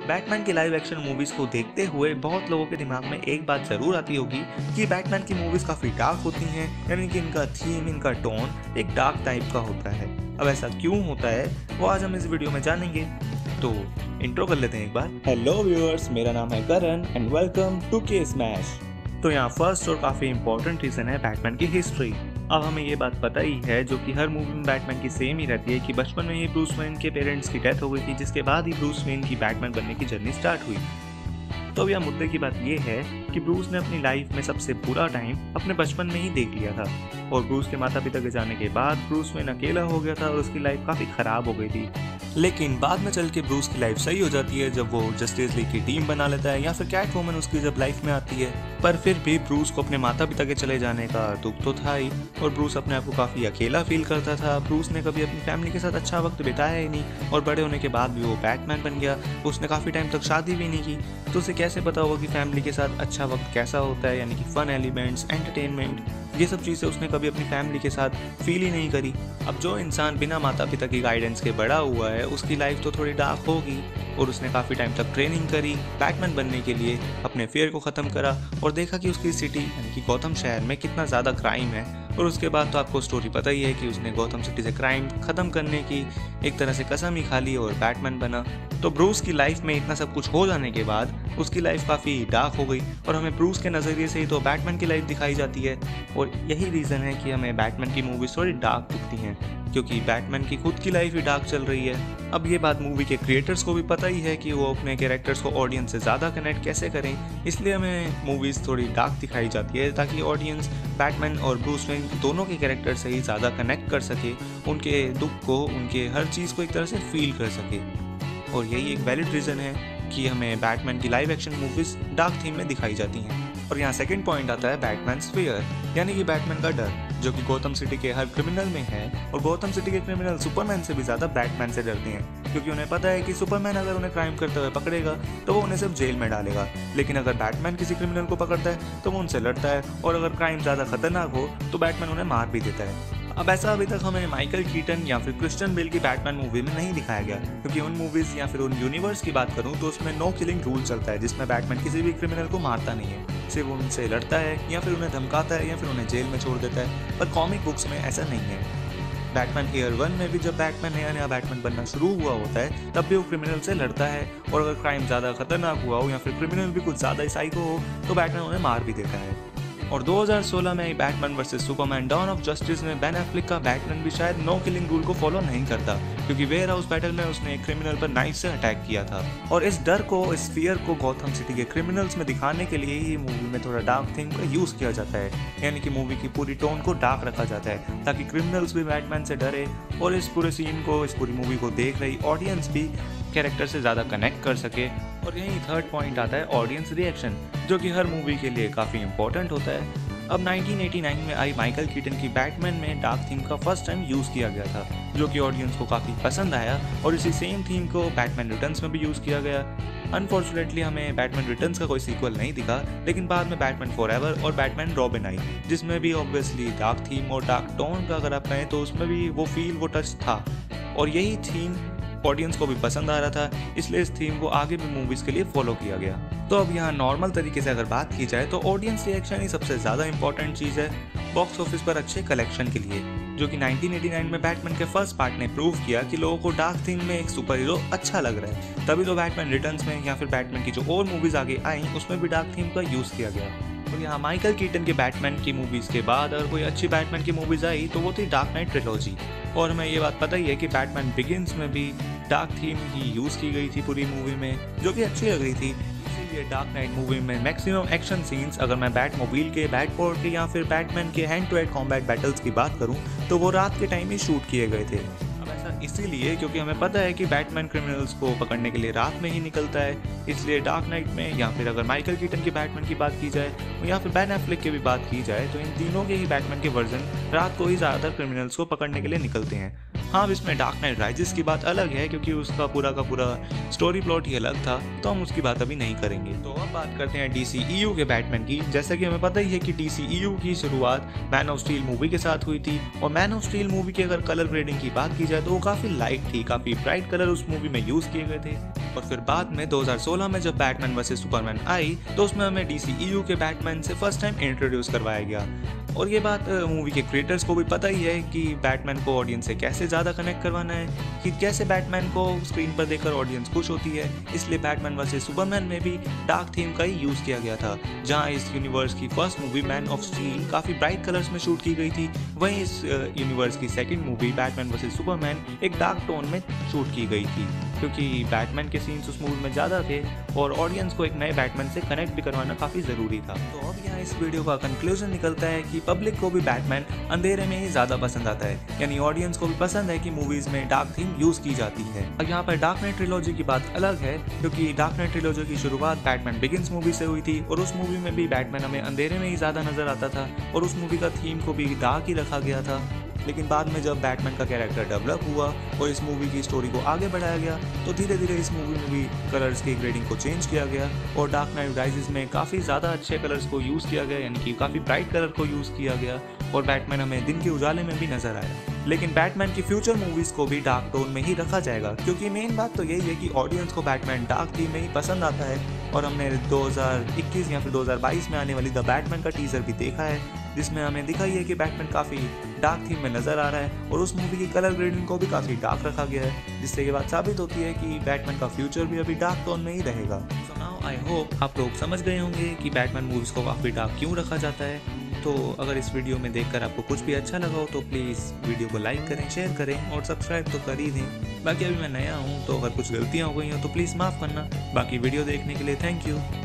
Batman की live action movies को देखते हुए बहुत लोगों के दिमाग में एक बात जरूर आती होगी कि बैटमैन की मूवीज काफी डार्क होती हैं, यानी कि इनका थीम, इनका टोन एक डार्क टाइप का होता है। अब ऐसा क्यों होता है वो आज हम इस वीडियो में जानेंगे। तो इंट्रो कर लेते हैं एक बार। हेलो व्यूअर्स, मेरा नाम है Karan and welcome to K Smash. तो यहाँ फर्स्ट और काफी इंपॉर्टेंट रीजन है बैटमैन की हिस्ट्री। अब हमें ये बात पता ही है, जो कि हर मूवी में बैटमैन की सेम ही रहती है, कि बचपन में ही ब्रूस वेन के पेरेंट्स की डेथ हो गई थी, जिसके बाद ही ब्रूस वेन की बैटमैन बनने की जर्नी स्टार्ट हुई। तो अब यहाँ मुद्दे की बात ये है कि ब्रूस ने अपनी लाइफ में सबसे बुरा टाइम अपने बचपन में ही देख लिया था, और ब्रूस के माता पिता के जाने के बाद ब्रूस वेन अकेला हो गया था और उसकी लाइफ काफी खराब हो गई थी। लेकिन बाद में चल के ब्रूस की लाइफ सही हो जाती है जब वो जस्टिस लीग की टीम बना लेता है, या फिर कैट वुमन उसकी जब लाइफ में आती है। पर फिर भी ब्रूस को अपने माता पिता के चले जाने का दुख तो था ही, और ब्रूस अपने आप को काफी अकेला फील करता था। ब्रूस ने कभी अपनी फैमिली के साथ अच्छा वक्त बिताया ही नहीं, और बड़े होने के बाद भी वो बैटमैन बन गया। उसने काफी टाइम तक शादी भी नहीं की, तो उसे कैसे पता होगा कि फैमिली के साथ अच्छा वक्त कैसा होता है, यानी कि फन एलिमेंट्स, एंटरटेनमेंट, ये सब चीज़ें उसने कभी अपनी फैमिली के साथ फील ही नहीं करी। अब जो इंसान बिना माता पिता की गाइडेंस के बड़ा हुआ है, उसकी लाइफ तो थोड़ी डार्क होगी, और उसने काफ़ी टाइम तक ट्रेनिंग करी बैटमैन बनने के लिए, अपने फेयर को ख़त्म करा और देखा कि उसकी सिटी यानी कि गौथम शहर में कितना ज़्यादा क्राइम है। और उसके बाद तो आपको स्टोरी पता ही है कि उसने गौथम सिटी से क्राइम ख़त्म करने की एक तरह से कसम ही खा ली और बैटमैन बना। तो ब्रूस की लाइफ में इतना सब कुछ हो जाने के बाद उसकी लाइफ काफ़ी डार्क हो गई, और हमें ब्रूस के नज़रिए से ही तो बैटमैन की लाइफ दिखाई जाती है। और यही रीज़न है कि हमें बैटमैन की मूवीज थोड़ी डार्क दिखती हैं, क्योंकि बैटमैन की खुद की लाइफ ही डार्क चल रही है। अब ये बात मूवी के क्रिएटर्स को भी पता ही है कि वो अपने कैरेक्टर्स को ऑडियंस से ज़्यादा कनेक्ट कैसे करें, इसलिए हमें मूवीज़ थोड़ी डार्क दिखाई जाती है, ताकि ऑडियंस बैटमैन और ब्रूस वेन दोनों के कैरेक्टर से ही ज़्यादा कनेक्ट कर सके, उनके दुख को, उनके हर चीज़ को एक तरह से फील कर सके। और यही एक वैलिड रीज़न है कि हमें बैटमैन की live action movies dark theme में दिखाई जाती हैं। और यहाँ सेकंड पॉइंट आता है बैटमैन्स फियर, यानी कि बैटमैन का डर, जो कि गौथम सिटी के हर क्रिमिनल में है। और गौथम सिटी के क्रिमिनल सुपरमैन से भी ज़्यादा बैटमैन से डरते हैं, क्योंकि उन्हें पता है कि सुपरमैन अगर उन्हें क्राइम करते हुए पकड़ेगा तो वो उन्हें सिर्फ जेल में डालेगा, लेकिन अगर बैटमैन किसी क्रिमिनल को पकड़ता है तो वो उनसे लड़ता है, और अगर क्राइम ज़्यादा खतरनाक हो तो बैटमैन उन्हें मार भी देता है। अब ऐसा अभी तक हमें माइकल कीटन या फिर क्रिश्चियन बेल की बैटमैन मूवी में नहीं दिखाया गया, क्योंकि उन मूवीज या फिर उन यूनिवर्स की बात करूं तो उसमें नो किलिंग रूल चलता है, जिसमें बैटमैन किसी भी क्रिमिनल को मारता नहीं है, सिर्फ उनसे लड़ता है या फिर उन्हें धमकाता है या फिर उन्हें जेल में छोड़ देता है। पर कॉमिक बुक्स में ऐसा नहीं है। बैटमैन ईयर 1 में भी जब बैटमैन नया बैटमैन बनना शुरू हुआ होता है, तब भी वो क्रिमिनल से लड़ता है, और अगर क्राइम ज़्यादा खतरनाक हुआ हो या फिर क्रिमिनल भी कुछ ज़्यादा साइको हो तो बैटमैन उन्हें मार भी देता है। और 2016 में आई Batman versus Superman dawn of justice में बेन एफ्लेक का बैटमैन भी शायद नो किलिंग रूल को फॉलो नहीं करता, क्योंकि वेयर हाउस बैटल में उसने एक क्रिमिनल पर नाइफ से अटैक किया था। और इस डर को, इस फियर को गौथम सिटी के क्रिमिनल्स में दिखाने के लिए ही मूवी में थोड़ा डार्क थीम का यूज किया जाता है, यानी कि मूवी की पूरी टोन को डार्क रखा जाता है, ताकि क्रिमिनल्स भी बैटमैन से डरे, और इस पूरे सीन को, इस पूरी मूवी को देख रही ऑडियंस भी कैरेक्टर से ज़्यादा कनेक्ट कर सके। और यही थर्ड पॉइंट आता है ऑडियंस रिएक्शन, जो कि हर मूवी के लिए काफ़ी इंपॉर्टेंट होता है। अब 1989 में आई माइकल कीटन की बैटमैन में डार्क थीम का फर्स्ट टाइम यूज़ किया गया था, जो कि ऑडियंस को काफ़ी पसंद आया, और इसी सेम थीम को बैटमैन रिटर्न्स में भी यूज़ किया गया। अनफॉर्चुनेटली हमें बैटमैन रिटर्न्स का कोई सीक्वल नहीं दिखा, लेकिन बाद में बैटमैन फॉरएवर और बैटमैन रॉबिन आई, जिसमें भी ऑब्वियसली डार्क थीम और डार्क टोन का अगर आप कहें तो उसमें भी वो फील, वो टच था, और यही थीम ऑडियंस को भी पसंद आ रहा था, इसलिए इस थीम को आगे भी मूवीज़ के लिए फॉलो किया गया। तो अब यहाँ नॉर्मल तरीके से अगर बात की जाए तो ऑडियंस रिएक्शन ही सबसे ज़्यादा इंपॉर्टेंट चीज़ है बॉक्स ऑफिस पर अच्छे कलेक्शन के लिए, जो कि 1989 में बैटमैन के फर्स्ट पार्ट ने प्रूव किया कि लोगों को डार्क थीम में एक सुपर हीरो अच्छा लग रहा है। तभी तो बैटमैन रिटर्न्स में या फिर बैटमैन की जो और मूवीज़ आगे आई उसमें भी डार्क थीम का यूज़ किया गया। और यहाँ माइकल कीटन के बैटमैन की मूवीज़ के बाद अगर कोई अच्छी बैटमैन की मूवीज़ आई तो वो थी डार्क नाइट ट्रिलॉजी। और हमें ये बात पता ही है कि बैटमैन बिगिंस में भी डार्क थीम ही यूज़ की गई थी पूरी मूवी में, जो कि अच्छी लग रही थी। इसीलिए डार्क नाइट मूवी में मैक्सिमम एक्शन सीन्स, अगर मैं बैटमोबाइल के, बैटपोर्ट के या फिर बैटमैन के hand to hand combat battles की बात करूं तो वो रात के टाइम ही शूट किए गए थे। अब ऐसा इसीलिए क्योंकि हमें पता है कि बैटमैन क्रिमिनल्स को पकड़ने के लिए रात में ही निकलता है, इसलिए डार्क नाइट में, या फिर अगर माइकल कीटन के बैटमैन की बात की जाए या फिर बेन एफ्लेक की भी बात की जाए, तो इन तीनों के ही बैटमैन के वर्जन रात को ही ज़्यादातर क्रिमिनल्स को पकड़ने के लिए निकलते हैं। हाँ, अब इसमें डार्क नाइट राइजेस की बात अलग है क्योंकि उसका पूरा का पूरा स्टोरी प्लॉट ही अलग था, तो हम उसकी बात अभी नहीं करेंगे। तो अब बात करते हैं DCEU के बैटमैन की। जैसा कि हमें पता ही है कि DCEU की शुरुआत मैन ऑफ स्टील मूवी के साथ हुई थी, और मैन ऑफ स्टील मूवी की अगर कलर ग्रेडिंग की बात की जाए तो वो काफ़ी लाइट थी, काफ़ी ब्राइट कलर उस मूवी में यूज़ किए गए थे। और फिर बाद में 2016 में जब बैटमैन वर्सेस सुपरमैन आई तो उसमें हमें DCEU के बैटमैन से फर्स्ट टाइम इंट्रोड्यूस करवाया गया। और ये बात मूवी के क्रिएटर्स को भी पता ही है कि बैटमैन को ऑडियंस से कैसे ज़्यादा कनेक्ट करवाना है, कि कैसे बैटमैन को स्क्रीन पर देखकर ऑडियंस खुश होती है। इसलिए बैटमैन वर्सेस सुपरमैन में भी डार्क थीम का ही यूज़ किया गया था। जहां इस यूनिवर्स की first movie man of steel काफ़ी ब्राइट कलर्स में शूट की गई थी, वहीं इस यूनिवर्स की second movie Batman versus Superman एक डार्क टोन में शूट की गई थी, क्योंकि बैटमैन के सीन्स उस मूवी में ज़्यादा थे और ऑडियंस को एक नए बैटमैन से कनेक्ट भी करवाना काफ़ी ज़रूरी था। तो अब यहाँ इस वीडियो का कंक्लूजन निकलता है कि पब्लिक को भी बैटमैन अंधेरे में ही ज़्यादा पसंद आता है, यानी ऑडियंस को भी पसंद है कि मूवीज़ में डार्क थीम यूज़ की जाती है। अब यहाँ पर डार्क नाइट ट्रिलॉजी की बात अलग है, क्योंकि डार्क नाइट ट्रिलॉजी की शुरुआत बैटमैन बिगिंस मूवी से हुई थी, और उस मूवी में भी बैटमैन हमें अंधेरे में ही ज़्यादा नजर आता था, और उस मूवी का थीम को भी डार्क ही रखा गया था। लेकिन बाद में जब बैटमैन का कैरेक्टर डेवलप हुआ और इस मूवी की स्टोरी को आगे बढ़ाया गया, तो धीरे धीरे इस मूवी में भी कलर्स की ग्रेडिंग को चेंज किया गया, और डार्क नाइट राइजेस में काफ़ी ज़्यादा अच्छे कलर्स को यूज़ किया गया, यानी कि काफ़ी ब्राइट कलर को यूज़ किया गया, और बैटमैन हमें दिन के उजाले में भी नजर आया। लेकिन बैटमैन की फ्यूचर मूवीज़ को भी डार्क टोन में ही रखा जाएगा, क्योंकि मेन बात तो यही है कि ऑडियंस को बैटमैन डार्क थीम में ही पसंद आता है। और हमने 2021 या फिर 2022 में आने वाली द बैटमैन का टीजर भी देखा है, जिसमें हमें दिखाई है कि बैटमैन काफ़ी डार्क थीम में नज़र आ रहा है, और उस मूवी की कलर ग्रेडिंग को भी काफ़ी डार्क रखा गया है, जिससे ये बात साबित होती है कि बैटमैन का फ्यूचर भी अभी डार्क टोन में ही रहेगा। सो नाउ आई होप आप लोग समझ गए होंगे कि बैटमैन मूवीज़ को काफ़ी डार्क क्यों रखा जाता है। तो अगर इस वीडियो में देखकर आपको कुछ भी अच्छा लगा हो तो प्लीज़ वीडियो को लाइक करें, शेयर करें और सब्सक्राइब तो कर ही दें। बाकी अभी मैं नया हूँ तो अगर कुछ गलतियाँ हो गई हो तो प्लीज़ माफ़ करना। बाकी वीडियो देखने के लिए थैंक यू।